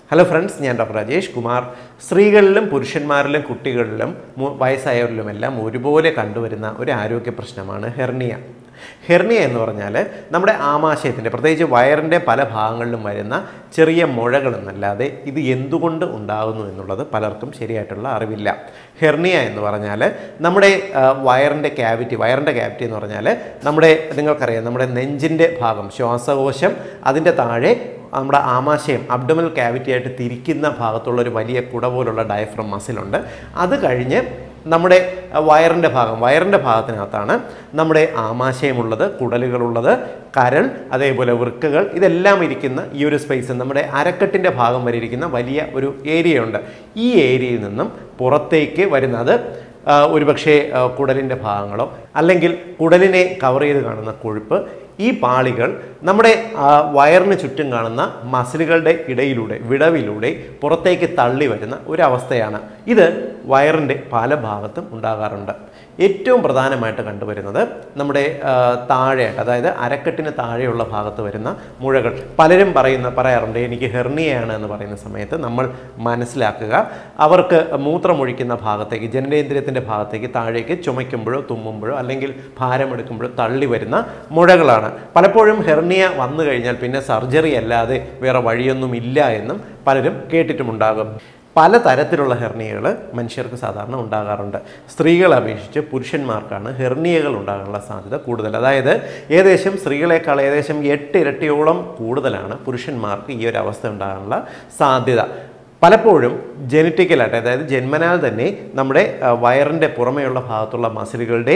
Hello friends, ഞാൻ doctor Rajesh Kumar. സ്ത്രീകളിലും പുരുഷന്മാരിലും കുട്ടികളിലും വയസ്സായവരിലുമെല്ലാം ഒരുപോലെ കണ്ടുവരുന്ന ഒരു ആരോഗ്യ പ്രശ്നമാണ് ഹെർണിയ. ഹെർണിയ എന്ന് പറഞ്ഞാൽ നമ്മുടെ ആമാശയത്തിൻ്റെ, പ്രത്യേകിച്ച് വയറിൻ്റെ പല ഭാഗങ്ങളിലും വരുന്ന ചെറിയ മുഴകളെന്നല്ലാതെ ഇത് എന്തുകൊണ്ട് ഉണ്ടാകുന്നു എന്നുള്ളത് പലർക്കും ശരിയായിട്ടുള്ള അറിവില്ല. ഹെർണിയ എന്ന് പറഞ്ഞാൽ നമ്മുടെ വയറിൻ്റെ ക്യാവിറ്റി എന്ന് പറഞ്ഞാൽ നിങ്ങൾക്കറിയാം, നമ്മുടെ നെഞ്ചിൻ്റെ ഭാഗം, ശ്വാസകോശം, അതിൻ്റെ താഴെ നമ്മുടെ ആമാശയം, അബ്ഡോമിനൽ ക്യാവിറ്റി ആയിട്ട് തിരിക്കുന്ന ഭാഗത്തുള്ളൊരു വലിയ കുട പോലുള്ള ഡയഫ്രം മസിലുണ്ട്. അത് കഴിഞ്ഞ് നമ്മുടെ വയറിൻ്റെ ഭാഗത്തിനകത്താണ് നമ്മുടെ ആമാശയമുള്ളത്, കുടലുകളുള്ളത്, കരൾ, അതേപോലെ വൃക്കകൾ, ഇതെല്ലാം ഇരിക്കുന്ന ഈ ഒരു സ്പേസ്, നമ്മുടെ അരക്കെട്ടിൻ്റെ ഭാഗം വരെ ഇരിക്കുന്ന വലിയ ഒരു ഏരിയ ഉണ്ട്. ഈ ഏരിയയിൽ നിന്നും പുറത്തേക്ക് വരുന്നത് ഒരുപക്ഷെ കുടലിൻ്റെ ഭാഗങ്ങളോ അല്ലെങ്കിൽ കുടലിനെ കവർ ചെയ്ത് കാണുന്ന കൊഴുപ്പ്, ഈ പാളികൾ നമ്മുടെ വയറിന് ചുറ്റും കാണുന്ന മസിലുകളുടെ വിടവിലൂടെ പുറത്തേക്ക് തള്ളി വരുന്ന ഒരവസ്ഥയാണ്. ഇത് വയറിൻ്റെ പല ഭാഗത്തും ഉണ്ടാകാറുണ്ട്. ഏറ്റവും പ്രധാനമായിട്ട് കണ്ടുവരുന്നത് നമ്മുടെ താഴെയായിട്ട്, അതായത് അരക്കെട്ടിന് താഴെയുള്ള ഭാഗത്ത് വരുന്ന മുഴകൾ. പലരും പറയാറുണ്ട് എനിക്ക് ഹെർണിയയാണ് എന്ന് പറയുന്ന സമയത്ത് നമ്മൾ മനസ്സിലാക്കുക, അവർക്ക് മൂത്രമൊഴിക്കുന്ന ഭാഗത്തേക്ക്, ജനനേന്ദ്രിയത്തിൻ്റെ ഭാഗത്തേക്ക് താഴേക്ക് ചുമയ്ക്കുമ്പോഴോ തുമ്മുമ്പോഴോ അല്ലെങ്കിൽ ഭാരമെടുക്കുമ്പോഴോ തള്ളി വരുന്ന മുഴകളാണ്. പലപ്പോഴും ഹെർണിയ വന്നു കഴിഞ്ഞാൽ പിന്നെ സർജറി അല്ലാതെ വേറെ വഴിയൊന്നുമില്ല എന്നും പലരും കേട്ടിട്ടുമുണ്ടാകും. പല തരത്തിലുള്ള ഹെർണിയകൾ മനുഷ്യർക്ക് സാധാരണ ഉണ്ടാകാറുണ്ട്. സ്ത്രീകളെ അപേക്ഷിച്ച് പുരുഷന്മാർക്കാണ് ഹെർണിയകൾ ഉണ്ടാകാനുള്ള സാധ്യത കൂടുതൽ. അതായത് സ്ത്രീകളെക്കാൾ ഏകദേശം 8 ഇരട്ടിയോളം കൂടുതലാണ് പുരുഷന്മാർക്ക് ഈ ഒരു അവസ്ഥ ഉണ്ടാകാനുള്ള സാധ്യത. പലപ്പോഴും ജനറ്റിക്കലായിട്ട്, അതായത് ജന്മനാൽ തന്നെ നമ്മുടെ വയറിൻ്റെ പുറമെയുള്ള ഭാഗത്തുള്ള മസിലുകളുടെ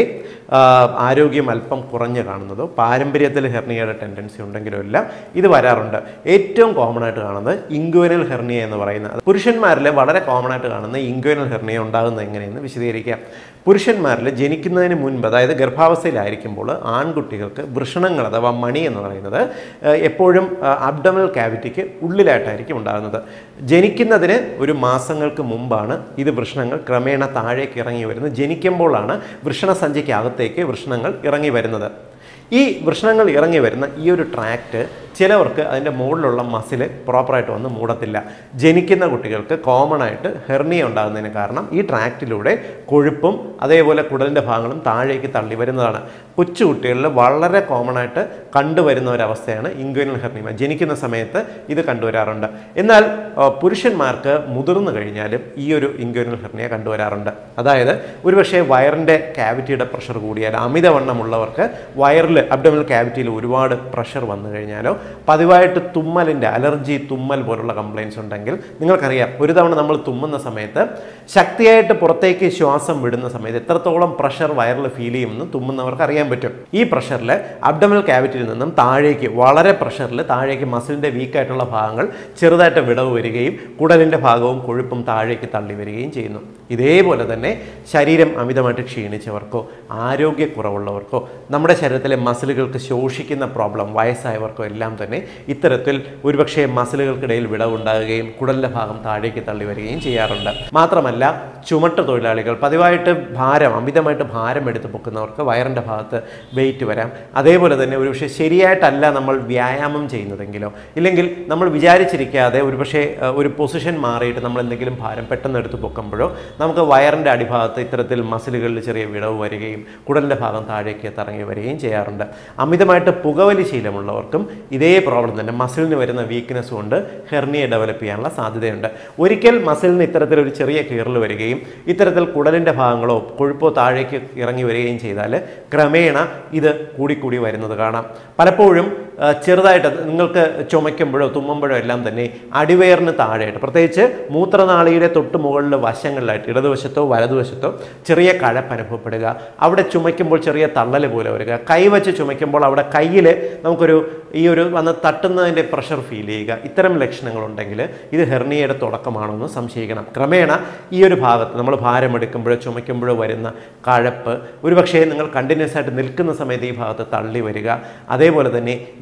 ആരോഗ്യം അല്പം കുറഞ്ഞു കാണുന്നതോ പാരമ്പര്യത്തിൽ ഹെർണിയയുടെ ടെൻഡൻസി ഉണ്ടെങ്കിലോ എല്ലാം ഇത് വരാറുണ്ട്. ഏറ്റവും കോമൺ ആയിട്ട് കാണുന്നത് ഇൻഗ്വിനൽ ഹെർണിയ എന്ന് പറയുന്നത്. പുരുഷന്മാരിൽ വളരെ കോമൺ ആയിട്ട് കാണുന്ന ഇൻഗ്വിനൽ ഹെർണിയ ഉണ്ടാകുന്നത് എങ്ങനെയെന്ന് വിശദീകരിക്കാം. പുരുഷന്മാരിൽ ജനിക്കുന്നതിന് മുൻപ്, അതായത് ഗർഭാവസ്ഥയിലായിരിക്കുമ്പോൾ ആൺകുട്ടികൾക്ക് വൃഷണങ്ങൾ അഥവാ മണി എന്ന് പറയുന്നത് എപ്പോഴും അബ്ഡോമിനൽ ക്യാവിറ്റിക്ക് ഉള്ളിലായിട്ടായിരിക്കും ഉണ്ടാകുന്നത്. ജനിക്കുന്നതിന് ഒരു മാസങ്ങൾക്ക് മുമ്പാണ് ഇത് വൃഷണങ്ങൾ ക്രമേണ താഴേക്ക് ഇറങ്ങി വരുന്നത്. ജനിക്കുമ്പോഴാണ് വൃഷണസഞ്ചിക്കകത്തേക്ക് വൃഷണങ്ങൾ ഇറങ്ങി വരുന്നത്. ഈ വൃഷണങ്ങൾ ഇറങ്ങി വരുന്ന ഈ ഒരു ട്രാക്റ്റ് ചിലവർക്ക് അതിൻ്റെ മുകളിലുള്ള മസിൽ പ്രോപ്പറായിട്ട് വന്ന് മൂടത്തില്ല. ജനിക്കുന്ന കുട്ടികൾക്ക് കോമൺ ആയിട്ട് ഹെർണിയ ഉണ്ടാകുന്നതിന് കാരണം ഈ ട്രാക്റ്റിലൂടെ കൊഴുപ്പും അതേപോലെ കുടലിൻ്റെ ഭാഗങ്ങളും താഴേക്ക് തള്ളി വരുന്നതാണ്. കൊച്ചുകുട്ടികളിൽ വളരെ കോമൺ ആയിട്ട് കണ്ടുവരുന്ന ഒരവസ്ഥയാണ് ഇൻഗ്വിനൽ ഹെർണിയ. ജനിക്കുന്ന സമയത്ത് ഇത് കണ്ടുവരാറുണ്ട്. എന്നാൽ പുരുഷന്മാർക്ക് മുതിർന്നു കഴിഞ്ഞാലും ഈ ഒരു ഇൻഗ്വിനൽ ഹെർണിയ കണ്ടുവരാറുണ്ട്. അതായത് ഒരുപക്ഷെ വയറിൻ്റെ ക്യാവിറ്റിയുടെ പ്രഷർ കൂടിയാൽ, അമിതവണ്ണമുള്ളവർക്ക് വയറിൽ അബ്ഡോമിനൽ ക്യാവിറ്റിയിൽ ഒരുപാട് പ്രഷർ വന്നു കഴിഞ്ഞാലോ, പതിവായിട്ട് അലർജി തുമ്മൽ പോലുള്ള കംപ്ലയിൻസ് ഉണ്ടെങ്കിൽ, നിങ്ങൾക്കറിയാം ഒരു തവണ നമ്മൾ തുമ്മുന്ന സമയത്ത് ശക്തിയായിട്ട് പുറത്തേക്ക് ശ്വാസം വിടുന്ന സമയത്ത് എത്രത്തോളം പ്രഷർ വയറിൽ ഫീൽ ചെയ്യുമെന്ന് തുമ്മുന്നവർക്ക് അറിയാൻ പറ്റും. ഈ പ്രഷറിൽ അബ്ഡോമിനൽ ക്യാവിറ്റിയിൽ നിന്നും താഴേക്ക്, വളരെ പ്രഷറിൽ താഴേക്ക് മസിലിൻ്റെ വീക്കായിട്ടുള്ള ഭാഗങ്ങൾ ചെറുതായിട്ട് വിടവ് വരികയും കുടലിൻ്റെ ഭാഗവും കൊഴുപ്പും താഴേക്ക് തള്ളി വരികയും ചെയ്യുന്നു. ഇതേപോലെ തന്നെ ശരീരം അമിതമായിട്ട് ക്ഷീണിച്ചവർക്കോ ആരോഗ്യക്കുറവുള്ളവർക്കോ നമ്മുടെ ശരീരത്തിലെ മസിലുകൾക്ക് ശോഷിക്കുന്ന പ്രോബ്ലം വയസ്സായവർക്കോ എല്ലാം തന്നെ ഇത്തരത്തിൽ ഒരുപക്ഷെ മസിലുകൾക്കിടയിൽ വിടവുണ്ടാകുകയും കുടലിൻ്റെ ഭാഗം താഴേക്ക് തള്ളി വരികയും ചെയ്യാറുണ്ട്. മാത്രമല്ല, ചുമട്ട് തൊഴിലാളികൾ, പതിവായിട്ട് അമിതമായിട്ട് ഭാരം എടുത്ത് പൊക്കുന്നവർക്ക് വയറിൻ്റെ ഭാഗത്ത് വെയിറ്റ് വരാം. അതേപോലെ തന്നെ ഒരുപക്ഷെ ശരിയായിട്ടല്ല നമ്മൾ വ്യായാമം ചെയ്യുന്നതെങ്കിലോ, ഇല്ലെങ്കിൽ നമ്മൾ വിചാരിച്ചിരിക്കാതെ ഒരുപക്ഷെ ഒരു പൊസിഷൻ മാറിയിട്ട് നമ്മൾ എന്തെങ്കിലും ഭാരം പെട്ടെന്ന് എടുത്ത് പൊക്കുമ്പോഴോ നമുക്ക് വയറിൻ്റെ അടിഭാഗത്ത് ഇത്തരത്തിൽ മസിലുകളിൽ ചെറിയ വിടവ് വരികയും കുടലിൻ്റെ ഭാഗം താഴേക്ക് തറങ്ങി വരികയും ചെയ്യാറുണ്ട്. അമിതമായിട്ട് പുകവലി ശീലമുള്ളവർക്കും ഇതേ പ്രോബ്ലം തന്നെ, മസിലിന് വരുന്ന വീക്ക്നെസ് കൊണ്ട് ഹെർണിയ ഡെവലപ്പ് ചെയ്യാനുള്ള സാധ്യതയുണ്ട്. ഒരിക്കൽ മസിലിന് ഇത്തരത്തിലൊരു ചെറിയ കീറൽ വരികയും ഇത്തരത്തിൽ കുടലിൻ്റെ ഭാഗങ്ങളോ കൊഴുപ്പോ താഴേക്ക് ഇറങ്ങി വരികയും ചെയ്താൽ ക്രമേണ ഇത് കൂടിക്കൂടി വരുന്നത് കാണാം. പലപ്പോഴും ചെറുതായിട്ട് നിങ്ങൾക്ക് ചുമയ്ക്കുമ്പോഴോ തുമ്മുമ്പോഴോ എല്ലാം തന്നെ അടിവയറിന് താഴെയായിട്ട്, പ്രത്യേകിച്ച് മൂത്രനാളിയുടെ തൊട്ട് മുകളിൽ വശങ്ങളിലായിട്ട് ഇടതുവശത്തോ വലതുവശത്തോ ചെറിയ കഴപ്പ് അനുഭവപ്പെടുക, അവിടെ ചുമയ്ക്കുമ്പോൾ ചെറിയ തള്ളൽ പോലെ വരിക, കൈവച്ച് ചുമയ്ക്കുമ്പോൾ അവിടെ കയ്യിൽ നമുക്കൊരു വന്ന് തട്ടുന്നതിൻ്റെ പ്രഷർ ഫീൽ ചെയ്യുക, ഇത്തരം ലക്ഷണങ്ങളുണ്ടെങ്കിൽ ഇത് ഹെർണിയയുടെ തുടക്കമാണെന്ന് സംശയിക്കണം. ക്രമേണ ഈ ഒരു ഭാഗത്ത് നമ്മൾ ഭാരമെടുക്കുമ്പോഴോ ചുമയ്ക്കുമ്പോഴോ വരുന്ന കഴപ്പ് ഒരുപക്ഷെ നിങ്ങൾ കണ്ടിന്യൂസ് ആയിട്ട് നിൽക്കുന്ന സമയത്ത് ഈ ഭാഗത്ത് തള്ളി വരിക, അതേപോലെ തന്നെ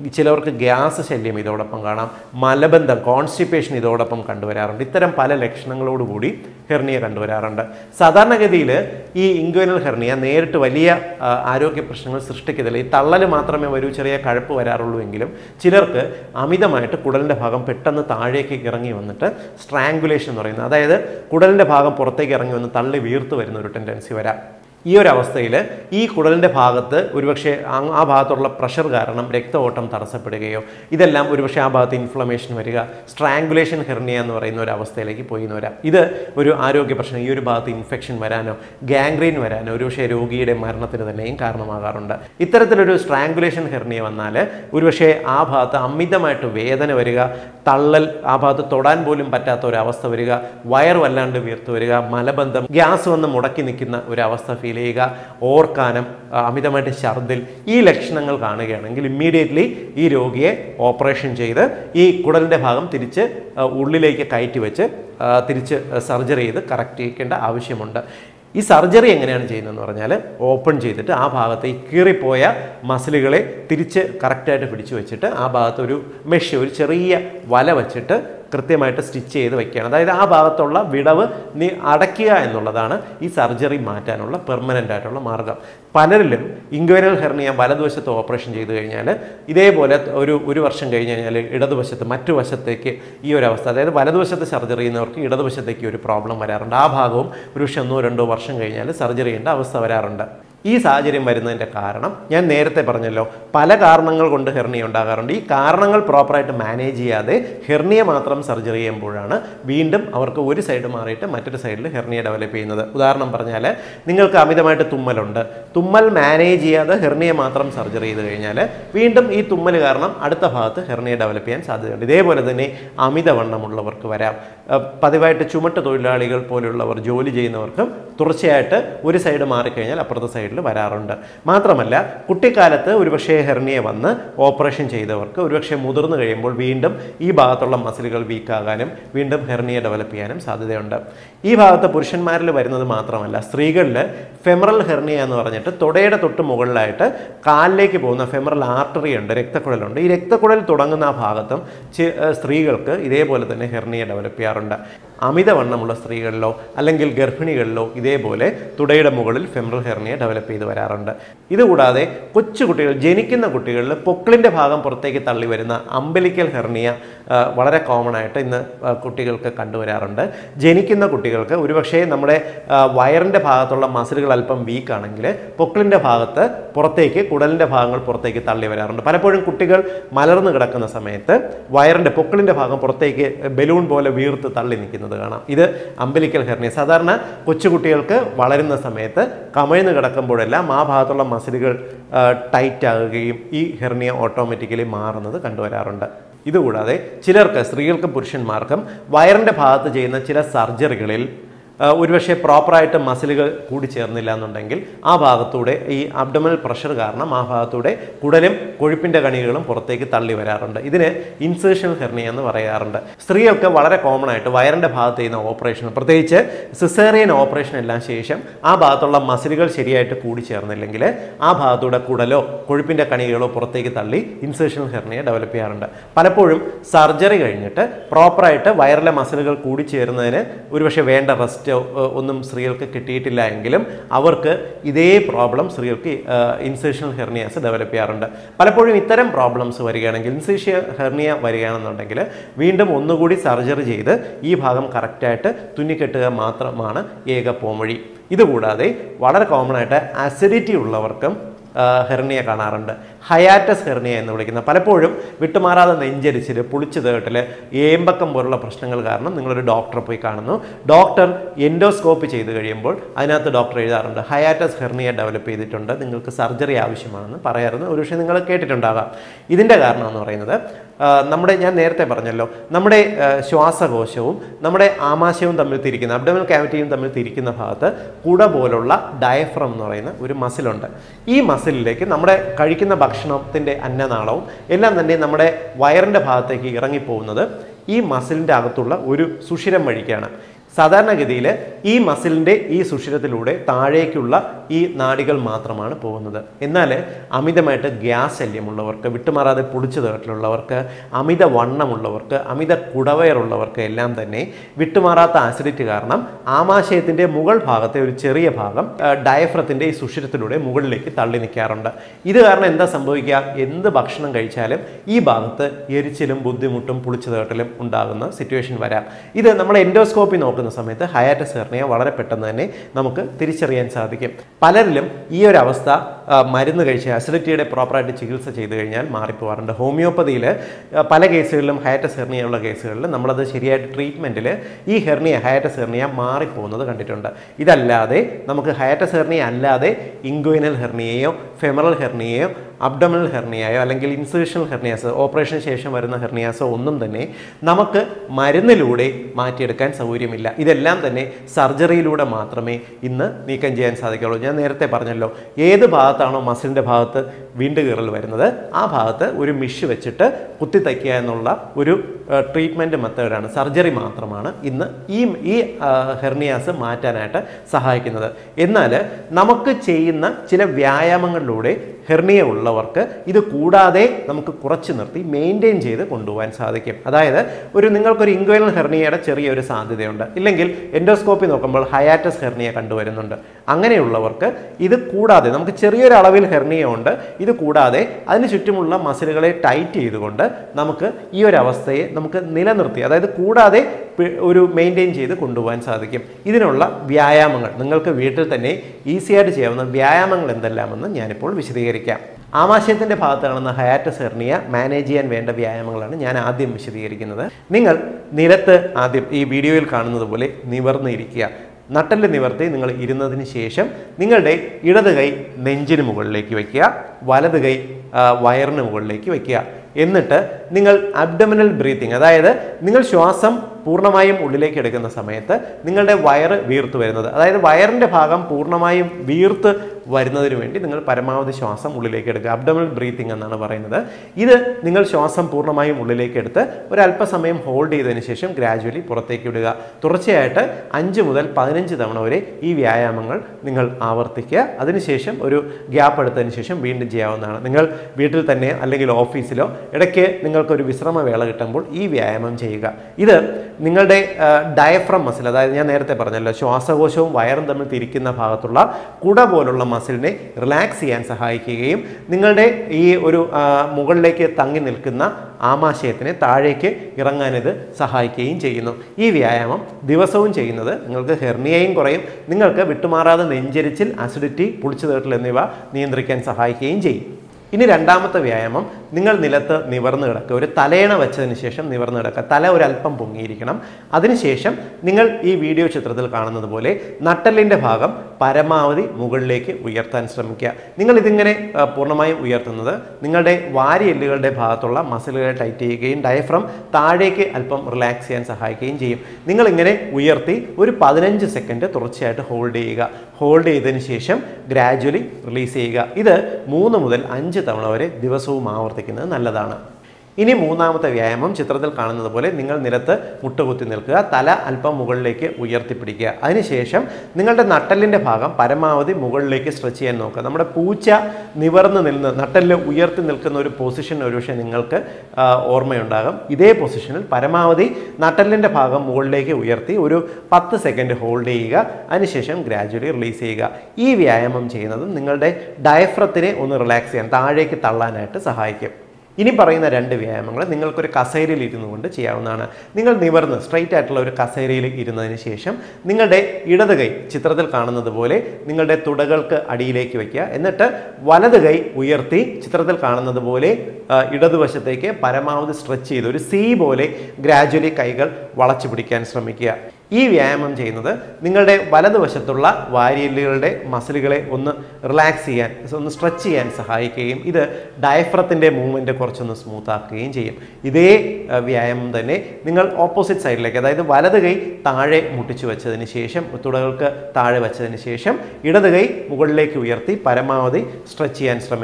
ചിലവർക്ക് ഗ്യാസ് ശല്യം ഇതോടൊപ്പം കാണാം, മലബന്ധം കോൺസ്റ്റിപ്പേഷൻ ഇതോടൊപ്പം കണ്ടുവരാറുണ്ട്. ഇത്തരം പല ലക്ഷണങ്ങളോടുകൂടി ഹെർണിയ കണ്ടുവരാറുണ്ട്. സാധാരണഗതിയിൽ ഈ ഇൻഗ്വിനൽ ഹെർണിയ നേരിട്ട് വലിയ ആരോഗ്യ പ്രശ്നങ്ങൾ സൃഷ്ടിക്കത്തില്ല. ഈ തള്ളൽ മാത്രമേ ഒരു ചെറിയ കഴപ്പ് വരാറുള്ളൂ എങ്കിലും ചിലർക്ക് അമിതമായിട്ട് കുടലിൻ്റെ ഭാഗം പെട്ടെന്ന് താഴേക്ക് ഇറങ്ങി വന്നിട്ട് സ്ട്രാങ്കുലേഷൻ എന്ന് പറയുന്നത്, അതായത് കുടലിൻ്റെ ഭാഗം പുറത്തേക്ക് ഇറങ്ങി വന്ന് തള്ളി വീർത്ത് വരുന്ന ഒരു ടെൻഡൻസി വരാം. ഈ ഒരു അവസ്ഥയിൽ ഈ കുടലിൻ്റെ ഭാഗത്ത് ഒരുപക്ഷെ ആ ഭാഗത്തുള്ള പ്രഷർ കാരണം രക്തഓട്ടം തടസ്സപ്പെടുകയോ, ഇതെല്ലാം ഒരുപക്ഷെ ആ ഭാഗത്ത് ഇൻഫ്ലമേഷൻ വരിക, സ്ട്രാങ്കുലേഷൻ ഹെർണിയ എന്ന് പറയുന്ന ഒരു അവസ്ഥയിലേക്ക് പോയി എന്ന് വരാം. ഇത് ഒരു ആരോഗ്യ പ്രശ്നം, ഈ ഒരു ഭാഗത്ത് ഇൻഫെക്ഷൻ വരാനോ ഗാംഗ്രീൻ വരാനോ ഒരുപക്ഷെ രോഗിയുടെ മരണത്തിന് തന്നെയും കാരണമാകാറുണ്ട്. ഇത്തരത്തിലൊരു സ്ട്രാങ്കുലേഷൻ ഹെർണിയ വന്നാൽ ഒരുപക്ഷെ ആ ഭാഗത്ത് അമിതമായിട്ട് വേദന വരിക, തള്ളൽ, ആ ഭാഗത്ത് തൊടാൻ പോലും പറ്റാത്ത ഒരവസ്ഥ വരിക, വയർ വല്ലാണ്ട് വീർത്ത് വരിക, മലബന്ധം, ഗ്യാസ് വന്ന് മുടക്കി നിൽക്കുന്ന ഒരവസ്ഥ ഫീൽ ചെയ്യുക, ഓർക്കാനം, അമിതമായിട്ട് ഛർദിൽ, ഈ ലക്ഷണങ്ങൾ കാണുകയാണെങ്കിൽ ഇമ്മീഡിയറ്റ്ലി ഈ രോഗിയെ ഓപ്പറേഷൻ ചെയ്ത് ഈ കുടലിൻ്റെ ഭാഗം തിരിച്ച് ഉള്ളിലേക്ക് കയറ്റി വെച്ച് തിരിച്ച് സർജറി ചെയ്ത് കറക്റ്റ് ചെയ്യേണ്ട ആവശ്യമുണ്ട്. ഈ സർജറി എങ്ങനെയാണ് ചെയ്യുന്നതെന്ന് പറഞ്ഞാൽ ഓപ്പൺ ചെയ്തിട്ട് ആ ഭാഗത്ത് ഈ കീറിപ്പോയ മസിലുകളെ തിരിച്ച് കറക്റ്റായിട്ട് പിടിച്ചു വെച്ചിട്ട് ആ ഭാഗത്ത് ഒരു മെഷ്, ഒരു ചെറിയ വല വച്ചിട്ട് കൃത്യമായിട്ട് സ്റ്റിച്ച് ചെയ്ത് വയ്ക്കുകയാണ്. അതായത് ആ ഭാഗത്തുള്ള വിടവ് അടയ്ക്കുക എന്നുള്ളതാണ് ഈ സർജറി മാറ്റാനുള്ള പെർമനൻ്റ് ആയിട്ടുള്ള മാർഗം. പലരിലും ഇൻഗ്വിനൽ ഹെർണിയ വലതുവശത്ത് ഓപ്പറേഷൻ ചെയ്ത് കഴിഞ്ഞാൽ ഇതേപോലെ ഒരു വർഷം കഴിഞ്ഞ് കഴിഞ്ഞാൽ ഇടതുവശത്ത് മറ്റു വശത്തേക്ക് ഈ ഒരു അവസ്ഥ, അതായത് വലതുവശത്ത് സർജറി ചെയ്യുന്നവർക്ക് ഇടതുവശത്തേക്ക് ഒരു പ്രോബ്ലം വരാറുണ്ട്. ആ ഭാഗവും ഒരു 1-2 വർഷം കഴിഞ്ഞാൽ സർജറി ചെയ്യേണ്ട അവസ്ഥ വരാറുണ്ട്. ഈ സാഹചര്യം വരുന്നതിൻ്റെ കാരണം ഞാൻ നേരത്തെ പറഞ്ഞല്ലോ, പല കാരണങ്ങൾ കൊണ്ട് ഹെർണിയ ഉണ്ടാകാറുണ്ട്. ഈ കാരണങ്ങൾ പ്രോപ്പറായിട്ട് മാനേജ് ചെയ്യാതെ ഹെർണിയ മാത്രം സർജറി ചെയ്യുമ്പോഴാണ് വീണ്ടും അവർക്ക് ഒരു സൈഡ് മാറിയിട്ട് മറ്റൊരു സൈഡിൽ ഹെർണിയ ഡെവലപ്പ് ചെയ്യുന്നത്. ഉദാഹരണം പറഞ്ഞാൽ നിങ്ങൾക്ക് അമിതമായിട്ട് തുമ്മലുണ്ട്, തുമ്മൽ മാനേജ് ചെയ്യാതെ ഹെർണിയ മാത്രം സർജറി ചെയ്ത് കഴിഞ്ഞാൽ വീണ്ടും ഈ തുമ്മൽ കാരണം അടുത്ത ഭാഗത്ത് ഹെർണിയ ഡെവലപ്പ് ചെയ്യാൻ സാധ്യതയുണ്ട്. ഇതേപോലെ തന്നെ അമിതവണ്ണമുള്ളവർക്ക് വരാം. പതിവായിട്ട് ചുമട്ട് തൊഴിലാളികൾ പോലുള്ളവർ, ജോലി ചെയ്യുന്നവർക്കും തുടർച്ചയായിട്ട് ഒരു സൈഡ് മാറിക്കഴിഞ്ഞാൽ അപ്പുറത്തെ സൈഡിൽ വരാറുണ്ട്. മാത്രമല്ല കുട്ടിക്കാലത്ത് ഒരുപക്ഷെ ഹെർണിയ വന്ന് ഓപ്പറേഷൻ ചെയ്തവർക്ക് ഒരുപക്ഷെ മുതിർന്നു കഴിയുമ്പോൾ വീണ്ടും ഈ ഭാഗത്തുള്ള മസിലുകൾ വീക്കാകാനും വീണ്ടും ഹെർണിയ ഡെവലപ്പ് ചെയ്യാനും സാധ്യതയുണ്ട്. ഈ ഭാഗത്ത് പുരുഷന്മാരിൽ വരുന്നത് മാത്രമല്ല, സ്ത്രീകളിൽ ഫെമറൽ ഹെർണിയ എന്ന് പറഞ്ഞിട്ട് തുടയുടെ തൊട്ട് മുകളിലായിട്ട് കാലിലേക്ക് പോകുന്ന ഫെമറൽ ആർട്ടറി ഉണ്ട്, രക്തക്കുഴലുണ്ട്. ഈ രക്തക്കുഴൽ തുടങ്ങുന്ന ആ ഭാഗത്തും സ്ത്രീകൾക്ക് ഇതേപോലെ തന്നെ ഹെർണിയ ഡെവലപ്പ് ചെയ്യാറുണ്ട്. അമിതവണ്ണമുള്ള സ്ത്രീകളിലോ അല്ലെങ്കിൽ ഗർഭിണികളിലോ ഇതേപോലെ തുടയുടെ മുകളിൽ ഫെമറൽ ഹെർണിയ ഡെവലപ്പ് ചെയ്ത് വരാറുണ്ട്. ഇതുകൂടാതെ കൊച്ചുകുട്ടികൾ, ജനിക്കുന്ന കുട്ടികളിൽ പൊക്കിളിൻ്റെ ഭാഗം പുറത്തേക്ക് തള്ളി വരുന്ന അംബിലിക്കൽ ഹെർണിയ വളരെ കോമൺ ആയിട്ട് ഇന്ന് കുട്ടികൾക്ക് കണ്ടുവരാറുണ്ട്. ജനിക്കുന്ന കുട്ടികൾക്ക് ഒരുപക്ഷെ നമ്മുടെ വയറിൻ്റെ ഭാഗത്തുള്ള മസിലുകൾ അല്പം വീക്കാണെങ്കിൽ പൊക്കിളിൻ്റെ ഭാഗത്ത് പുറത്തേക്ക്, കുടലിൻ്റെ ഭാഗങ്ങൾ പുറത്തേക്ക് തള്ളി വരാറുണ്ട്. പലപ്പോഴും കുട്ടികൾ മലർന്നു കിടക്കുന്ന സമയത്ത് വയറിൻ്റെ പൊക്കിളിൻ്റെ ഭാഗം പുറത്തേക്ക് ബലൂൺ പോലെ വീർത്ത് തള്ളി നിൽക്കുന്നത് കാണാം. ഇത് അംബിലിക്കൽ ഹെർണിയ. സാധാരണ കൊച്ചുകുട്ടികൾക്ക് വളരുന്ന സമയത്ത് കമിഴ്ന്ന് കിടക്കുമ്പോഴെല്ലാം ആ ഭാഗത്തുള്ള മസിലുകൾ ടൈറ്റ് ആകുകയും ഈ ഹെർണിയ ഓട്ടോമാറ്റിക്കലി മാറുന്നത് കണ്ടുവരാറുണ്ട്. ഇതുകൂടാതെ ചിലർക്ക്, സ്ത്രീകൾക്കും പുരുഷന്മാർക്കും വയറിൻ്റെ ഭാഗത്ത് ചെയ്യുന്ന ചില സർജറികളിൽ ഒരുപക്ഷെ പ്രോപ്പറായിട്ട് മസിലുകൾ കൂടി ചേർന്നില്ല എന്നുണ്ടെങ്കിൽ ആ ഭാഗത്തൂടെ ഈ അബ്ഡോമിനൽ പ്രഷർ കാരണം ആ ഭാഗത്തൂടെ കുടലും കൊഴുപ്പിൻ്റെ കണികകളും പുറത്തേക്ക് തള്ളി വരാറുണ്ട്. ഇതിന് ഇൻസേർഷൻ ഹെർണിയ എന്ന് പറയാറുണ്ട്. സ്ത്രീകൾക്ക് വളരെ കോമൺ ആയിട്ട് വയറിൻ്റെ ഭാഗത്ത് ചെയ്യുന്ന ഓപ്പറേഷൻ, പ്രത്യേകിച്ച് സിസേറിയൻ ഓപ്പറേഷൻ എല്ലാം ശേഷം ആ ഭാഗത്തുള്ള മസിലുകൾ ശരിയായിട്ട് കൂടി ചേർന്നില്ലെങ്കിൽ ആ ഭാഗത്തൂടെ കുടലോ കൊഴുപ്പിൻ്റെ കണികളോ പുറത്തേക്ക് തള്ളി ഇൻസേർഷൻ ഹെർണിയ ഡെവലപ്പ് ചെയ്യാറുണ്ട്. പലപ്പോഴും സർജറി കഴിഞ്ഞിട്ട് പ്രോപ്പറായിട്ട് വയറിലെ മസിലുകൾ കൂടി ചേരുന്നതിന് ഒരുപക്ഷെ വേണ്ട റെസ്റ്റ് ഒന്നും സ്ത്രീകൾക്ക് കിട്ടിയിട്ടില്ല എങ്കിലും അവർക്ക് ഇതേ പ്രോബ്ലം സ്ത്രീകൾക്ക് ഇൻസേർഷണൽ ഹെർണിയാസ് ഡെവലപ്പ് ചെയ്യാറുണ്ട്. പലപ്പോഴും ഇത്തരം പ്രോബ്ലംസ് വരികയാണെങ്കിൽ, ഇൻസേർഷൻ ഹെർണിയ വരികയാണെന്നുണ്ടെങ്കിൽ വീണ്ടും ഒന്നുകൂടി സർജറി ചെയ്ത് ഈ ഭാഗം കറക്റ്റായിട്ട് തുന്നിക്കെട്ടുക മാത്രമാണ് ഏക പോംവഴി. ഇതുകൂടാതെ വളരെ കോമൺ ആയിട്ട് അസിഡിറ്റി ഉള്ളവർക്കും ഹെർണിയ കാണാറുണ്ട്. ഹയാറ്റസ് ഹെർണിയ എന്ന് വിളിക്കുന്ന, പലപ്പോഴും വിട്ടുമാറാതെ നെഞ്ചരിച്ചിൽ, പുളിച്ചു തേട്ടൽ, ഏമ്പക്കം പോലുള്ള പ്രശ്നങ്ങൾ കാരണം നിങ്ങളൊരു ഡോക്ടറെ പോയി കാണുന്നു. ഡോക്ടർ എൻഡോസ്കോപ്പി ചെയ്ത് കഴിയുമ്പോൾ അതിനകത്ത് ഡോക്ടർ എഴുതാറുണ്ട് ഹയാറ്റസ് ഹെർണിയ ഡെവലപ്പ് ചെയ്തിട്ടുണ്ട്, നിങ്ങൾക്ക് സർജറി ആവശ്യമാണെന്ന് പറയാറുണ്ട്. ഒരുപക്ഷെ നിങ്ങൾ കേട്ടിട്ടുണ്ടാകാം. ഇതിൻ്റെ കാരണം എന്ന് പറയുന്നത് ഞാൻ നേരത്തെ പറഞ്ഞല്ലോ, നമ്മുടെ ശ്വാസകോശവും നമ്മുടെ ആമാശയവും തമ്മിൽ തിരിക്കുന്ന, അബ്ഡോമിനൽ കാവിറ്റിയും തമ്മിൽ തിരിക്കുന്ന ഭാഗത്ത് കുട പോലുള്ള ഡയഫ്രം എന്ന് പറയുന്ന ഒരു മസിലുണ്ട്. ഈ മസിലിലേക്ക് നമ്മുടെ കഴിക്കുന്ന ഭക്ഷണത്തിൻ്റെ അന്നനാളവും എല്ലാം തന്നെ നമ്മുടെ വയറിൻ്റെ ഭാഗത്തേക്ക് ഇറങ്ങിപ്പോകുന്നത് ഈ മസിലിൻ്റെ അകത്തുള്ള ഒരു സുഷിരം വഴിക്കാണ്. സാധാരണഗതിയിൽ ഈ മസിലിൻ്റെ ഈ സുഷിരത്തിലൂടെ താഴേക്കുള്ള ഈ നാഡികൾ മാത്രമാണ് പോകുന്നത്. എന്നാൽ അമിതമായിട്ട് ഗ്യാസ് ശല്യമുള്ളവർക്ക്, വിട്ടുമാറാതെ പൊടിച്ചു തേട്ടലുള്ളവർക്ക്, അമിത വണ്ണമുള്ളവർക്ക്, അമിത കുടവയറുള്ളവർക്ക് എല്ലാം തന്നെ വിട്ടുമാറാത്ത ആസിഡിറ്റി കാരണം ആമാശയത്തിൻ്റെ മുകൾ ഭാഗത്തെ ഒരു ചെറിയ ഭാഗം ഡയഫ്രത്തിൻ്റെ ഈ സുഷിരത്തിലൂടെ മുകളിലേക്ക് തള്ളി നിൽക്കാറുണ്ട്. ഇത് കാരണം എന്താ സംഭവിക്കുക? എന്ത് ഭക്ഷണം കഴിച്ചാലും ഈ ഭാഗത്ത് എരിച്ചിലും ബുദ്ധിമുട്ടും പൊടിച്ചു തേട്ടലും ഉണ്ടാകുന്ന സിറ്റുവേഷൻ വരാം. ഇത് നമ്മൾ എൻഡോസ്കോപ്പി നോക്കുന്ന സമയത്ത് ഹയാറ്റസ് ഹെർണിയ വളരെ പെട്ടെന്ന് തന്നെ നമുക്ക് തിരിച്ചറിയാൻ സാധിക്കും. പലരിലും ഈ ഒരു അവസ്ഥ മരുന്ന് കഴിച്ച് അസിഡിറ്റിയുടെ പ്രോപ്പറായിട്ട് ചികിത്സ ചെയ്തു കഴിഞ്ഞാൽ മാറിപ്പോവാറുണ്ട്. ഹോമിയോപ്പതിയിൽ പല കേസുകളിലും ഹയാറ്റസ് ഹെർണിയ ഉള്ള കേസുകളിൽ നമ്മളത് ശരിയായിട്ട് ട്രീറ്റ്മെൻറ്റിൽ ഈ ഹയാറ്റസ് ഹെർണിയ മാറിപ്പോകുന്നത് കണ്ടിട്ടുണ്ട്. ഇതല്ലാതെ നമുക്ക് ഹയാറ്റസ് ഹെർണിയ അല്ലാതെ ഇൻഗ്വിനൽ ഹെർണിയയോ ഫെമറൽ ഹെർണിയയോ അബ്ഡോമിനൽ ഹെർണിയയോ അല്ലെങ്കിൽ ഇൻസേർഷണൽ ഹെർണിയാസ്, ഓപ്പറേഷന് ശേഷം വരുന്ന ഹെർണിയാസോ ഒന്നും തന്നെ നമുക്ക് മരുന്നിലൂടെ മാറ്റിയെടുക്കാൻ സൗകര്യമില്ല. ഇതെല്ലാം തന്നെ സർജറിയിലൂടെ മാത്രമേ ഇന്ന് നീക്കം ചെയ്യാൻ സാധിക്കുള്ളൂ. ഞാൻ നേരത്തെ പറഞ്ഞല്ലോ, ഏത് ഭാഗത്താണോ മസിലിൻ്റെ ഭാഗത്ത് വീണ്ടുകീറൽ വരുന്നത് ആ ഭാഗത്ത് ഒരു മിഷ് വെച്ചിട്ട് കുത്തി തയ്ക്കുക എന്നുള്ള ഒരു ട്രീറ്റ്മെൻറ്റ് മെത്തേഡാണ്, സർജറി മാത്രമാണ് ഇന്ന് ഈ ഹെർണിയാസ് മാറ്റാനായിട്ട് സഹായിക്കുന്നത്. എന്നാൽ നമുക്ക് ചെയ്യുന്ന ചില വ്യായാമങ്ങളിലൂടെ ഹെർണിയ ഉള്ളവർക്ക് ഇത് കൂടാതെ നമുക്ക് കുറച്ച് നിർത്തി മെയിൻറ്റെയിൻ ചെയ്ത് കൊണ്ടുപോകാൻ സാധിക്കും. അതായത് നിങ്ങൾക്കൊരു ഇൻഗ്വിനൽ ഹെർണിയയുടെ ചെറിയൊരു സാധ്യതയുണ്ട്, ഇല്ലെങ്കിൽ എൻഡോസ്കോപ്പി നോക്കുമ്പോൾ ഹയാറ്റസ് ഹെർണിയ കണ്ടുവരുന്നുണ്ട്. അങ്ങനെയുള്ളവർക്ക് ഇത് കൂടാതെ നമുക്ക് ചെറിയൊരു അളവിൽ ഹെർണിയ ഉണ്ട്, ഇത് കൂടാതെ അതിന് ചുറ്റുമുള്ള മസിലുകളെ ടൈറ്റ് ചെയ്തുകൊണ്ട് നമുക്ക് ഈ ഒരു അവസ്ഥയെ നമുക്ക് നിലനിർത്തി, അതായത് കൂടാതെ ഒരു മെയിൻറ്റെയിൻ ചെയ്ത് കൊണ്ടുപോകാൻ സാധിക്കും. ഇതിനുള്ള വ്യായാമങ്ങൾ നിങ്ങൾക്ക് വീട്ടിൽ തന്നെ ഈസിയായിട്ട് ചെയ്യാവുന്ന വ്യായാമങ്ങൾ എന്തെല്ലാമെന്ന് ഞാനിപ്പോൾ വിശദീകരിക്കാം. ആമാശയത്തിൻ്റെ ഭാഗത്ത് കാണുന്ന ഹയാറ്റസ് ഹെർണിയ മാനേജ് ചെയ്യാൻ വേണ്ട വ്യായാമങ്ങളാണ് ഞാൻ ആദ്യം വിശദീകരിക്കുന്നത്. നിങ്ങൾ നിലത്ത് ആദ്യം ഈ വീഡിയോയിൽ കാണുന്നത് പോലെ നിവർന്നിരിക്കുക. നട്ടെല്ല് നിവർത്തി നിങ്ങൾ ഇരുന്നതിന് ശേഷം നിങ്ങളുടെ ഇടത് കൈ നെഞ്ചിന് മുകളിലേക്ക് വയ്ക്കുക, വലത് കൈ വയറിന് മുകളിലേക്ക് വയ്ക്കുക. എന്നിട്ട് നിങ്ങൾ അബ്ഡോമിനൽ ബ്രീത്തിങ്, അതായത് നിങ്ങൾ ശ്വാസം പൂർണ്ണമായും ഉള്ളിലേക്ക് എടുക്കുന്ന സമയത്ത് നിങ്ങളുടെ വയറ് വീർത്ത് വരുന്നത്, അതായത് വയറിൻ്റെ ഭാഗം പൂർണ്ണമായും വീർത്ത് വരുന്നതിന് വേണ്ടി നിങ്ങൾ പരമാവധി ശ്വാസം ഉള്ളിലേക്ക് എടുക്കുക. അബ്ഡോമിനൽ ബ്രീത്തിങ് എന്നാണ് പറയുന്നത്. ഇത് നിങ്ങൾ ശ്വാസം പൂർണ്ണമായും ഉള്ളിലേക്ക് എടുത്ത് ഒരല്പസമയം ഹോൾഡ് ചെയ്തതിന് ശേഷം ഗ്രാജുവലി പുറത്തേക്ക് വിടുക. തുടർച്ചയായിട്ട് 5 മുതൽ 15 തവണ വരെ ഈ വ്യായാമങ്ങൾ നിങ്ങൾ ആവർത്തിക്കുക. അതിനുശേഷം ഒരു ഗ്യാപ്പ് എടുത്തതിന് ശേഷം വീണ്ടും ചെയ്യാവുന്നതാണ്. നിങ്ങൾ വീട്ടിൽ തന്നെ അല്ലെങ്കിൽ ഓഫീസിലോ ഇടയ്ക്ക് നിങ്ങൾക്കൊരു വിശ്രമവേള കിട്ടുമ്പോൾ ഈ വ്യായാമം ചെയ്യുക. ഇത് നിങ്ങളുടെ ഡയഫ്രം മസിൽ, അതായത് ഞാൻ നേരത്തെ പറഞ്ഞല്ലോ ശ്വാസകോശവും വയറും തമ്മിൽ തിരിക്കുന്ന ഭാഗത്തുള്ള കുട പോലുള്ള മസിലിനെ റിലാക്സ് ചെയ്യാൻ സഹായിക്കുകയും നിങ്ങളുടെ ഈ ഒരു മുകളിലേക്ക് തങ്ങി നിൽക്കുന്ന ആമാശയത്തിനെ താഴേക്ക് ഇറങ്ങാൻ ഇത് സഹായിക്കുകയും ചെയ്യുന്നു. ഈ വ്യായാമം ദിവസവും ചെയ്യുന്നത് നിങ്ങൾക്ക് ഹെർണിയയും കുറയും, നിങ്ങൾക്ക് വിട്ടുമാറാതെ നെഞ്ചരിച്ചിൽ, അസിഡിറ്റി, പൊടിച്ചു തേട്ടൽ എന്നിവ നിയന്ത്രിക്കാൻ സഹായിക്കുകയും ചെയ്യും. ഇനി രണ്ടാമത്തെ വ്യായാമം, നിങ്ങൾ നിലത്ത് നിവർന്ന് കിടക്കുക. ഒരു തലയണ വെച്ചതിന് ശേഷം നിവർന്ന് കിടക്കുക. തല ഒരല്പം പൊങ്ങിയിരിക്കണം. അതിനുശേഷം നിങ്ങൾ ഈ വീഡിയോ ചിത്രത്തിൽ കാണുന്നത് പോലെ നട്ടെല്ലിൻ്റെ ഭാഗം പരമാവധി മുകളിലേക്ക് ഉയർത്താൻ ശ്രമിക്കുക. നിങ്ങൾ ഇതിങ്ങനെ പൂർണ്ണമായും ഉയർത്തുന്നത് നിങ്ങളുടെ വാരിയെല്ലുകളുടെ ഭാഗത്തുള്ള മസിലുകളെ ടൈറ്റ് ചെയ്യുകയും ഡയഫ്രം താഴേക്ക് അല്പം റിലാക്സ് ചെയ്യാൻ സഹായിക്കുകയും ചെയ്യും. നിങ്ങളിങ്ങനെ ഉയർത്തി ഒരു 15 സെക്കൻഡ് തുടർച്ചയായിട്ട് ഹോൾഡ് ചെയ്യുക. ഹോൾഡ് ചെയ്തതിന് ശേഷം ഗ്രാജുവലി റിലീസ് ചെയ്യുക. ഇത് 3 മുതൽ 5 തവണ വരെ ദിവസവും ആവർത്തിക്കുന്നത് നല്ലതാണ്. ഇനി മൂന്നാമത്തെ വ്യായാമം ചിത്രത്തിൽ കാണുന്നത് പോലെ നിങ്ങൾ നിലത്ത് മുട്ടുകുത്തി നിൽക്കുക, തല അല്പം മുകളിലേക്ക് ഉയർത്തിപ്പിടിക്കുക. അതിനുശേഷം നിങ്ങളുടെ നട്ടെല്ലിൻ്റെ ഭാഗം പരമാവധി മുകളിലേക്ക് സ്ട്രെച്ച് ചെയ്യാൻ നോക്കുക. നമ്മുടെ പൂച്ച നിവർന്ന് നിന്ന് നട്ടെല്ല് ഉയർത്തി നിൽക്കുന്ന ഒരു പൊസിഷൻ ഒരുപക്ഷെ നിങ്ങൾക്ക് ഓർമ്മയുണ്ടാകും. ഇതേ പൊസിഷനിൽ പരമാവധി നട്ടെല്ലിൻ്റെ ഭാഗം മുകളിലേക്ക് ഉയർത്തി ഒരു 10 സെക്കൻഡ് ഹോൾഡ് ചെയ്യുക. അതിനുശേഷം ഗ്രാജുവലി റിലീസ് ചെയ്യുക. ഈ വ്യായാമം ചെയ്യുന്നത് നിങ്ങളുടെ ഡയഫ്രത്തിനെ ഒന്ന് റിലാക്സ് ചെയ്യാൻ, താഴേക്ക് തള്ളാനായിട്ട് സഹായിക്കും. ഇനി പറയുന്ന 2 വ്യായാമങ്ങൾ നിങ്ങൾക്കൊരു കസേരയിൽ ഇരുന്നു കൊണ്ട് ചെയ്യാവുന്നതാണ്. നിങ്ങൾ നിവർന്ന് സ്ട്രെയിറ്റ് ആയിട്ടുള്ള ഒരു കസേരയിൽ ഇരുന്നതിന് ശേഷം നിങ്ങളുടെ ഇടത് കൈ ചിത്രത്തിൽ കാണുന്നത് പോലെ നിങ്ങളുടെ തുടകൾക്ക് അടിയിലേക്ക് വയ്ക്കുക. എന്നിട്ട് വലത് കൈ ഉയർത്തി ചിത്രത്തിൽ കാണുന്നത് പോലെ ഇടതുവശത്തേക്ക് പരമാവധി സ്ട്രെച്ച് ചെയ്ത് ഒരു സി പോലെ ഗ്രാജുവലി കൈകൾ വളച്ചു പിടിക്കാൻ ശ്രമിക്കുക. ഈ വ്യായാമം ചെയ്യുന്നത് നിങ്ങളുടെ വലതുവശത്തുള്ള വാരിയെല്ലുകളുടെ മസിലുകളെ ഒന്ന് റിലാക്സ് ചെയ്യാൻ, ഒന്ന് സ്ട്രെച്ച് ചെയ്യാൻ സഹായിക്കുകയും ഇത് ഡയഫ്രത്തിൻ്റെ മൂവ്മെൻറ്റ് കുറച്ചൊന്ന് സ്മൂത്ത് ആക്കുകയും ചെയ്യും. ഇതേ വ്യായാമം തന്നെ നിങ്ങൾ ഓപ്പോസിറ്റ് സൈഡിലേക്ക്, അതായത് വലത് കൈ താഴെ മുട്ടിച്ചു വെച്ചതിന് ശേഷം, തുടകൾക്ക് താഴെ വെച്ചതിന് ശേഷം ഇടത് കൈ മുകളിലേക്ക് ഉയർത്തി പരമാവധി സ്ട്രെച്ച് ചെയ്യാൻ ശ്രമിക്കുക.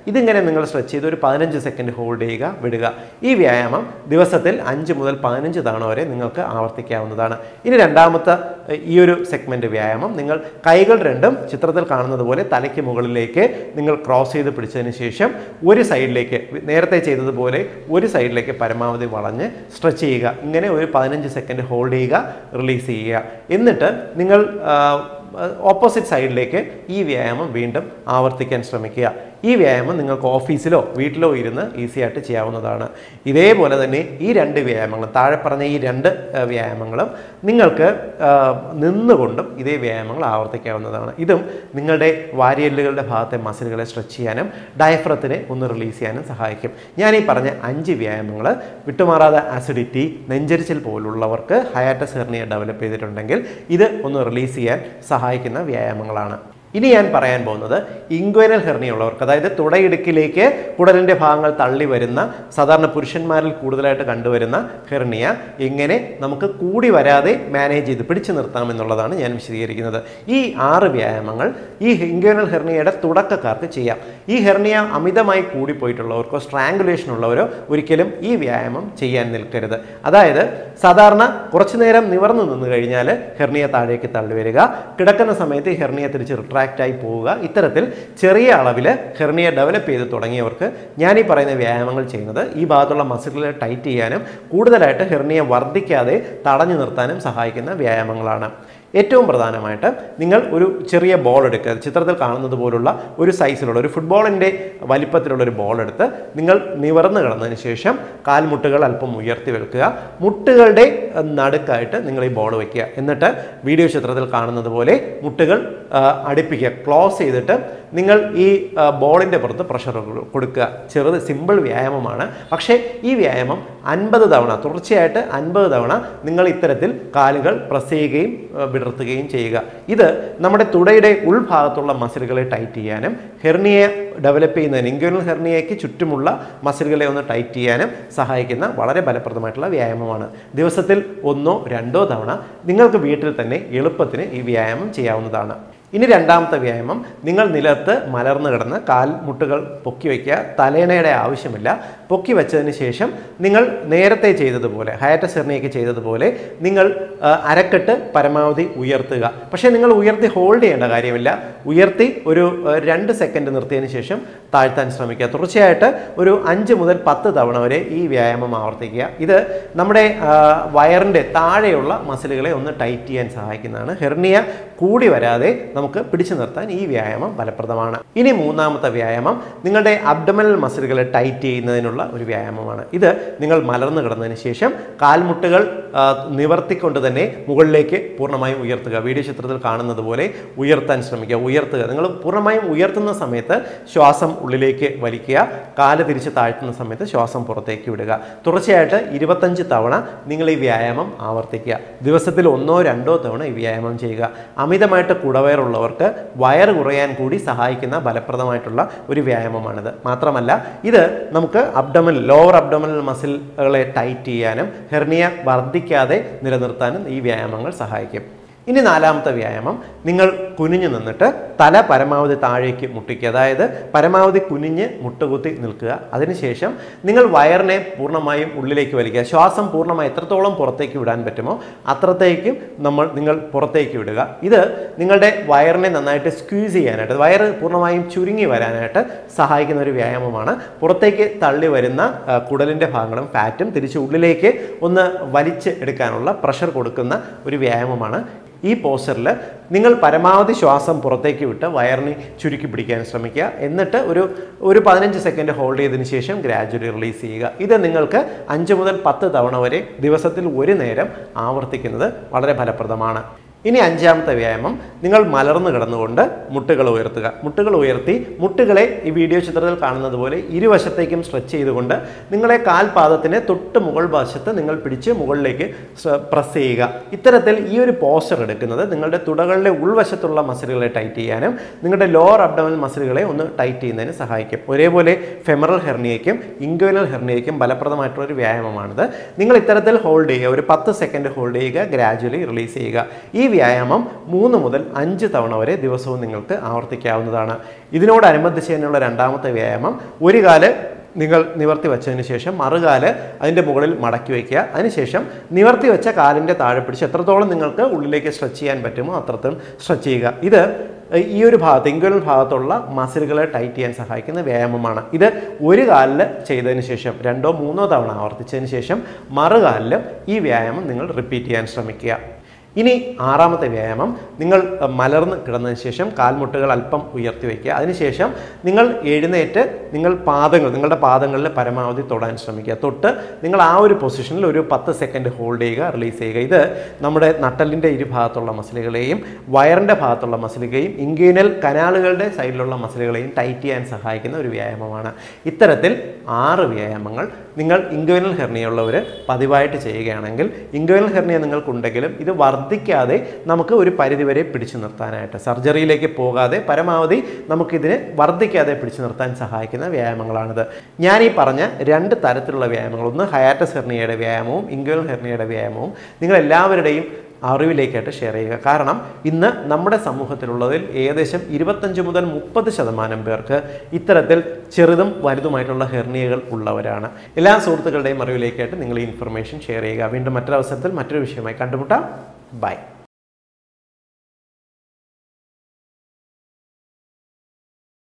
ഇതിങ്ങനെ നിങ്ങൾ സ്ട്രെച്ച് ചെയ്ത് ഒരു 15 സെക്കൻഡ് ഹോൾഡ് ചെയ്യുക, വിടുക. ഈ വ്യായാമം ദിവസത്തിൽ 5 മുതൽ 15 തവണ വരെ നിങ്ങൾക്ക് ആവർത്തിക്കാവുന്നതാണ്. ഇനി രണ്ടാമത്തെ ഈ ഒരു സെഗ്മെന്റ് വ്യായാമം, നിങ്ങൾ കൈകൾ രണ്ടും ചിത്രത്തിൽ കാണുന്നത് പോലെ തലയ്ക്ക് മുകളിലേക്ക് നിങ്ങൾ ക്രോസ് ചെയ്ത് പിടിച്ചതിന് ശേഷം ഒരു സൈഡിലേക്ക്, നേരത്തെ ചെയ്തതുപോലെ ഒരു സൈഡിലേക്ക് പരമാവധി വളഞ്ഞ് സ്ട്രെച്ച് ചെയ്യുക. ഇങ്ങനെ ഒരു 15 സെക്കൻഡ് ഹോൾഡ് ചെയ്യുക, റിലീസ് ചെയ്യുക. എന്നിട്ട് നിങ്ങൾ ഓപ്പോസിറ്റ് സൈഡിലേക്ക് ഈ വ്യായാമം വീണ്ടും ആവർത്തിക്കാൻ ശ്രമിക്കുക. ഈ വ്യായാമം നിങ്ങൾക്ക് ഓഫീസിലോ വീട്ടിലോ ഇരുന്ന് ഈസി ആയിട്ട് ചെയ്യാവുന്നതാണ്. ഇതേപോലെ തന്നെ ഈ 2 വ്യായാമങ്ങളും, താഴെ പറഞ്ഞ ഈ 2 വ്യായാമങ്ങളും നിങ്ങൾക്ക് നിന്നുകൊണ്ടും ഇതേ വ്യായാമങ്ങൾ ആവർത്തിക്കാവുന്നതാണ്. ഇതും നിങ്ങളുടെ വാരിയെല്ലുകളുടെ ഭാഗത്തെ മസിലുകളെ സ്ട്രെച്ച് ചെയ്യാനും ഡയഫ്രത്തിനെ ഒന്ന് റിലീസ് ചെയ്യാനും സഹായിക്കും. ഞാൻ ഈ പറഞ്ഞ 5 വ്യായാമങ്ങൾ വിട്ടുമാറാതെ ആസിഡിറ്റി, നെഞ്ചരിച്ചിൽ പോലുള്ളവർക്ക് ഹയാറ്റസ് ഹെർണിയ ഡെവലപ്പ് ചെയ്തിട്ടുണ്ടെങ്കിൽ ഇത് ഒന്ന് റിലീസ് ചെയ്യാൻ സഹായിക്കുന്ന വ്യായാമങ്ങളാണ്. ഇനി ഞാൻ പറയാൻ പോകുന്നത് ഇൻഗ്വൈനൽ ഹെർണിയ ഉള്ളവർക്ക്, അതായത് തുടയിടുക്കിലേക്ക് കുടലിൻ്റെ ഭാഗങ്ങൾ തള്ളി വരുന്ന, സാധാരണ പുരുഷന്മാരിൽ കൂടുതലായിട്ട് കണ്ടുവരുന്ന ഹെർണിയ എങ്ങനെ നമുക്ക് കൂടി വരാതെ മാനേജ് ചെയ്ത് പിടിച്ചു നിർത്താമെന്നുള്ളതാണ് ഞാൻ വിശദീകരിക്കുന്നത്. ഈ 6 വ്യായാമങ്ങൾ ഈ ഇൻഗ്വൈനൽ ഹെർണിയയുടെ തുടക്കക്കാർക്ക് ചെയ്യാം. ഈ ഹെർണിയ അമിതമായി കൂടിപ്പോയിട്ടുള്ളവർക്കോ സ്ട്രാങ്കുലേഷൻ ഉള്ളവരോ ഒരിക്കലും ഈ വ്യായാമം ചെയ്യാൻ നിൽക്കരുത്. അതായത് സാധാരണ കുറച്ചു നേരം നിവർന്നു നിന്ന് കഴിഞ്ഞാൽ ഹെർണിയ താഴേക്ക് തള്ളി വരിക, കിടക്കുന്ന സമയത്ത് ഹെർണിയ തിരിച്ച് റിട്രാക്റ്റായി പോവുക. ഇത്തരത്തിൽ ചെറിയ അളവിൽ ഹെർണിയ ഡെവലപ്പ് ചെയ്ത് തുടങ്ങിയവർക്ക് ഞാൻ ഈ പറയുന്ന വ്യായാമങ്ങൾ ചെയ്യുന്നത് ഈ ഭാഗത്തുള്ള മസിലുകളെ ടൈറ്റ് ചെയ്യാനും കൂടുതലായിട്ട് ഹെർണിയ വർദ്ധിക്കാതെ തടഞ്ഞു നിർത്താനും സഹായിക്കുന്ന വ്യായാമങ്ങളാണ്. ഏറ്റവും പ്രധാനമായിട്ട് നിങ്ങൾ ഒരു ചെറിയ ബോൾ എടുക്കുക. ചിത്രത്തിൽ കാണുന്നത് പോലുള്ള ഒരു സൈസിലുള്ള, ഒരു ഫുട്ബോളിൻ്റെ വലിപ്പത്തിലുള്ള ഒരു ബോൾ എടുത്ത് നിങ്ങൾ നിവർന്ന് കിടന്നതിന് ശേഷം കാൽമുട്ടുകൾ അല്പം ഉയർത്തി വെക്കുക. മുട്ടുകളുടെ നടുക്കായിട്ട് നിങ്ങൾ ഈ ബോൾ വയ്ക്കുക. എന്നിട്ട് വീഡിയോ ചിത്രത്തിൽ കാണുന്നത് പോലെ മുട്ടുകൾ അടുപ്പിക്കുക. ക്ലോസ് ചെയ്തിട്ട് നിങ്ങൾ ഈ ബോളിൻ്റെ പുറത്ത് പ്രഷർ കൊടുക്കുക. ചെറുത് സിമ്പിൾ വ്യായാമമാണ്. പക്ഷേ ഈ വ്യായാമം 50 തവണ, തുടർച്ചയായിട്ട് 50 തവണ നിങ്ങൾ ഇത്തരത്തിൽ കാലുകൾ പ്രസ് ചെയ്യുകയും വിടർത്തുകയും ചെയ്യുക. ഇത് നമ്മുടെ തുടയുടെ ഉൾഭാഗത്തുള്ള മസിലുകളെ ടൈറ്റ് ചെയ്യാനും ഹെർണിയ ഡെവലപ്പ് ചെയ്യുന്നതിന്, ഇൻഗ്വൈനൽ ഹെർണിയയ്ക്ക് ചുറ്റുമുള്ള മസിലുകളെ ഒന്ന് ടൈറ്റ് ചെയ്യാനും സഹായിക്കുന്ന വളരെ ഫലപ്രദമായിട്ടുള്ള വ്യായാമമാണ്. ദിവസത്തിൽ 1 or 2 തവണ നിങ്ങൾക്ക് വീട്ടിൽ തന്നെ എളുപ്പത്തിന് ഈ വ്യായാമം ചെയ്യാവുന്നതാണ്. ഇനി രണ്ടാമത്തെ വ്യായാമം, നിങ്ങൾ നിലത്ത് മലർന്നു കിടന്ന് കാൽമുട്ടുകൾ പൊക്കി വയ്ക്കുക. തലേണയുടെ ആവശ്യമില്ല. പൊക്കി വെച്ചതിന് ശേഷം നിങ്ങൾ നേരത്തെ ചെയ്തതുപോലെ, ഹയാറ്റസ് ഹെർണിയയ്ക്ക് ചെയ്തതുപോലെ നിങ്ങൾ അരക്കെട്ട് പരമാവധി ഉയർത്തുക. പക്ഷേ നിങ്ങൾ ഉയർത്തി ഹോൾഡ് ചെയ്യേണ്ട കാര്യമില്ല. ഉയർത്തി ഒരു 2 സെക്കൻഡ് നിർത്തിയതിന് ശേഷം താഴ്ത്താൻ ശ്രമിക്കുക. തുടർച്ചയായിട്ട് ഒരു 5 മുതൽ 10 തവണ വരെ ഈ വ്യായാമം ആവർത്തിക്കുക. ഇത് നമ്മുടെ വയറിൻ്റെ താഴെയുള്ള മസിലുകളെ ഒന്ന് ടൈറ്റ് ചെയ്യാൻ സഹായിക്കുന്നതാണ്. ഹെർണിയ കൂടി വരാതെ നമുക്ക് പിടിച്ചു നിർത്താൻ ഈ വ്യായാമം ഫലപ്രദമാണ്. ഇനി മൂന്നാമത്തെ വ്യായാമം നിങ്ങളുടെ അബ്ഡോമിനൽ മസിലുകളെ ടൈറ്റ് ചെയ്യുന്നതിനുള്ള ഒരു വ്യായാമമാണ്. ഇത് നിങ്ങൾ മലർന്നു കിടന്നതിന് ശേഷം കാൽമുട്ടുകൾ നിവർത്തിക്കൊണ്ട് തന്നെ മുകളിലേക്ക് പൂർണ്ണമായും ഉയർത്തുക. വീഡിയോ ചിത്രത്തിൽ കാണുന്നത് പോലെ ഉയർത്താൻ ശ്രമിക്കുക. ഉയർത്തുക. നിങ്ങൾ പൂർണ്ണമായും ഉയർത്തുന്ന സമയത്ത് ശ്വാസം ഉള്ളിലേക്ക് വലിക്കുക. കാല് തിരിച്ച് താഴ്ത്തുന്ന സമയത്ത് ശ്വാസം പുറത്തേക്ക് വിടുക. തുടർച്ചയായിട്ട് 25 തവണ നിങ്ങൾ ഈ വ്യായാമം ആവർത്തിക്കുക. ദിവസത്തിൽ 1 or 2 തവണ ഈ വ്യായാമം ചെയ്യുക. അമിതമായിട്ട് കുടവയറുള്ളവർക്ക് വയറ് കുറയാൻ കൂടി സഹായിക്കുന്ന ഫലപ്രദമായിട്ടുള്ള ഒരു വ്യായാമമാണിത്. മാത്രമല്ല ഇത് നമുക്ക് ലോവർ അബ്ഡോമിനൽ മസിലുകളെ ടൈറ്റ് ചെയ്യാനും ഹെർണിയ വർദ്ധിക്കാതെ നിലനിർത്താനും ഈ വ്യായാമങ്ങൾ സഹായിക്കും. ഇനി നാലാമത്തെ വ്യായാമം, നിങ്ങൾ കുനിഞ്ഞു നിന്നിട്ട് തല പരമാവധി താഴേക്ക് മുട്ടിക്കുക. അതായത് പരമാവധി കുനിഞ്ഞ് മുട്ടുകുത്തി നിൽക്കുക. അതിനുശേഷം നിങ്ങൾ വയറിനെ പൂർണ്ണമായും ഉള്ളിലേക്ക് വലിക്കുക. ശ്വാസം പൂർണ്ണമായി എത്രത്തോളം പുറത്തേക്ക് വിടാൻ പറ്റുമോ അത്രത്തേക്കും നിങ്ങൾ പുറത്തേക്ക് വിടുക. ഇത് നിങ്ങളുടെ വയറിനെ നന്നായിട്ട് സ്ക്വീസ് ചെയ്യാനായിട്ട്, വയറ് പൂർണ്ണമായും ചുരുങ്ങി വരാനായിട്ട് സഹായിക്കുന്ന ഒരു വ്യായാമമാണ്. പുറത്തേക്ക് തള്ളി വരുന്ന കുടലിൻ്റെ ഭാഗങ്ങളും ഫാറ്റും തിരിച്ച് ഉള്ളിലേക്ക് ഒന്ന് വലിച്ച് എടുക്കാനുള്ള പ്രഷർ കൊടുക്കുന്ന ഒരു വ്യായാമമാണ്. ഈ പോസ്റ്ററിൽ നിങ്ങൾ പരമാവധി ശ്വാസം പുറത്തേക്ക് വിട്ട് വയറിനെ ചുരുക്കി പിടിക്കാൻ ശ്രമിക്കുക. എന്നിട്ട് ഒരു 15 സെക്കൻഡ് ഹോൾഡ് ചെയ്തതിന് ശേഷം ഗ്രാജുവലി റിലീസ് ചെയ്യുക. ഇത് നിങ്ങൾക്ക് 5 മുതൽ 10 തവണ വരെ ദിവസത്തിൽ ഒരു നേരം ആവർത്തിക്കുന്നത് വളരെ ഫലപ്രദമാണ്. ഇനി അഞ്ചാമത്തെ വ്യായാമം, നിങ്ങൾ മലർന്നു കിടന്നുകൊണ്ട് മുട്ടുകൾ ഉയർത്തുക. മുട്ടുകൾ ഉയർത്തി മുട്ടുകളെ ഈ വീഡിയോ ചിത്രത്തിൽ കാണുന്നത് പോലെ ഇരുവശത്തേക്കും സ്ട്രെച്ച് ചെയ്തുകൊണ്ട് നിങ്ങളെ കാൽപാദത്തിന് തൊട്ട് മുകൾ വശത്ത് നിങ്ങൾ പിടിച്ച് മുകളിലേക്ക് പ്രസ് ചെയ്യുക. ഇത്തരത്തിൽ ഈ ഒരു പോസ്റ്റർ എടുക്കുന്നത് നിങ്ങളുടെ തുടകളുടെ ഉൾവശത്തുള്ള മസിലുകളെ ടൈറ്റ് ചെയ്യാനും നിങ്ങളുടെ ലോവർ അബ്ഡോമിനൽ മസിലുകളെ ഒന്ന് ടൈറ്റ് ചെയ്യുന്നതിന് സഹായിക്കും. ഒരേപോലെ ഫെമറൽ ഹെർണിയയ്ക്കും ഇൻഗ്വൈനൽ ഹെർണിയയ്ക്കും ഫലപ്രദമായിട്ടുള്ള ഒരു വ്യായാമമാണിത്. നിങ്ങൾ ഇത്തരത്തിൽ ഹോൾഡ് ചെയ്യുക. ഒരു 10 സെക്കൻഡ് ഹോൾഡ് ചെയ്യുക. ഗ്രാജുവലി റിലീസ് ചെയ്യുക. ഈ വ്യായാമം 3 മുതൽ 5 തവണ വരെ ദിവസവും നിങ്ങൾക്ക് ആവർത്തിക്കാവുന്നതാണ്. ഇതിനോടനുബന്ധിച്ച് തന്നെയുള്ള രണ്ടാമത്തെ വ്യായാമം, ഒരു കാല് നിങ്ങൾ നിവർത്തി വെച്ചതിന് ശേഷം മറുകാല് അതിൻ്റെ മുകളിൽ മടക്കി വയ്ക്കുക. അതിനുശേഷം നിവർത്തി വെച്ച കാലിൻ്റെ താഴെ പിടിച്ച് എത്രത്തോളം നിങ്ങൾക്ക് ഉള്ളിലേക്ക് സ്ട്രെച്ച് ചെയ്യാൻ പറ്റുമോ അത്രത്തോളം സ്ട്രെച്ച് ചെയ്യുക. ഇത് ഈ ഒരു ഭാഗത്ത് ഇൻഗ്വിനൽ ഭാഗത്തുള്ള മസിലുകളെ ടൈറ്റ് ചെയ്യാൻ സഹായിക്കുന്ന വ്യായാമമാണ്. ഇത് ഒരു കാലിൽ ചെയ്തതിന് ശേഷം 2 or 3 തവണ ആവർത്തിച്ചതിന് ശേഷം മറുകാലിൽ ഈ വ്യായാമം നിങ്ങൾ റിപ്പീറ്റ് ചെയ്യാൻ ശ്രമിക്കുക. ഇനി ആറാമത്തെ വ്യായാമം, നിങ്ങൾ മലർന്ന് കിടന്നതിന് ശേഷം കാൽമുട്ടുകൾ അല്പം ഉയർത്തി വയ്ക്കുക. അതിനുശേഷം നിങ്ങൾ എഴുന്നേറ്റ് നിങ്ങളുടെ പാദങ്ങളിൽ പരമാവധി തൊടാൻ ശ്രമിക്കുക. തൊട്ട് നിങ്ങൾ ആ ഒരു പൊസിഷനിൽ ഒരു 10 സെക്കൻഡ് ഹോൾഡ് ചെയ്യുക, റിലീസ് ചെയ്യുക. ഇത് നമ്മുടെ നട്ടലിൻ്റെ ഇരുഭാഗത്തുള്ള മസിലുകളെയും വയറിൻ്റെ ഭാഗത്തുള്ള മസിലുകളെയും ഇൻഗ്വിനൽ കനാലുകളുടെ സൈഡിലുള്ള മസിലുകളെയും ടൈറ്റ് ചെയ്യാൻ സഹായിക്കുന്ന ഒരു വ്യായാമമാണ്. ഇത്തരത്തിൽ 6 വ്യായാമങ്ങൾ നിങ്ങൾ ഇൻഗ്വിനൽ ഹെർണിയ ഉള്ളവർ പതിവായിട്ട് ചെയ്യുകയാണെങ്കിൽ, ഇൻഗ്വിനൽ ഹെർണിയ നിങ്ങൾക്കുണ്ടെങ്കിലും ഇത് വർദ്ധിക്കാതെ നമുക്ക് ഒരു പരിധിവരെ പിടിച്ചു നിർത്താനായിട്ട്, സർജറിയിലേക്ക് പോകാതെ പരമാവധി നമുക്കിതിനെ വർദ്ധിക്കാതെ പിടിച്ചു നിർത്താൻ സഹായിക്കുന്ന വ്യായാമങ്ങളാണിത്. ഞാൻ ഈ പറഞ്ഞ 2 തരത്തിലുള്ള വ്യായാമങ്ങൾ, ഒന്ന് ഹയാറ്റസ് ഹെർണിയയുടെ വ്യായാമവും ഇൻഗ്വിനൽ ഹെർണിയയുടെ വ്യായാമവും നിങ്ങൾ എല്ലാവരുടെയും അറിവിലേക്കായിട്ട് ഷെയർ ചെയ്യുക. കാരണം ഇന്ന് നമ്മുടെ സമൂഹത്തിലുള്ളതിൽ ഏകദേശം 25 മുതൽ 30% പേർക്ക് ഇത്തരത്തിൽ ചെറുതും വലുതുമായിട്ടുള്ള ഹെർണിയകൾ ഉള്ളവരാണ്. എല്ലാ സുഹൃത്തുക്കളുടെയും അറിവിലേക്കായിട്ട് നിങ്ങൾ ഈ ഇൻഫർമേഷൻ ഷെയർ ചെയ്യുക. വീണ്ടും മറ്റൊരു അവസരത്തിൽ മറ്റൊരു വിഷയമായി കണ്ടുമുട്ടാം. ബൈ.